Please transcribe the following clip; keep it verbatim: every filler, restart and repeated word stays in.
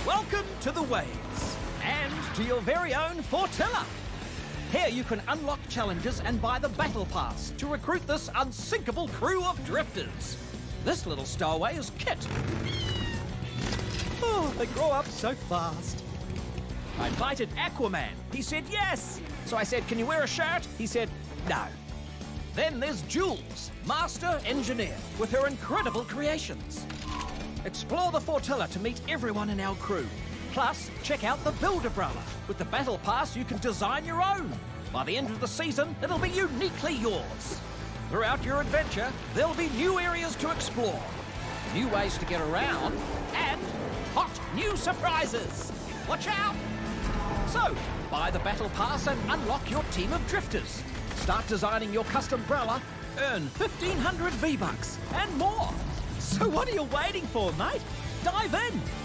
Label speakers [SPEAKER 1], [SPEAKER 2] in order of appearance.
[SPEAKER 1] Welcome to the Waves, and to your very own Fortilla. Here you can unlock challenges and buy the Battle Pass to recruit this unsinkable crew of drifters. This little stowaway is Kit. Oh, they grow up so fast. I invited Aquaman. He said yes. So I said, can you wear a shirt? He said, no. Then there's Jules, master engineer, with her incredible creations. Explore the Fortilla to meet everyone in our crew. Plus, check out the Build-A-Brella. With the Battle Pass, you can design your own. By the end of the season, it'll be uniquely yours. Throughout your adventure, there'll be new areas to explore, new ways to get around, and hot new surprises. Watch out! So, buy the Battle Pass and unlock your team of drifters. Start designing your custom brella, earn fifteen hundred V-Bucks, and more. So what are you waiting for, mate? Dive in!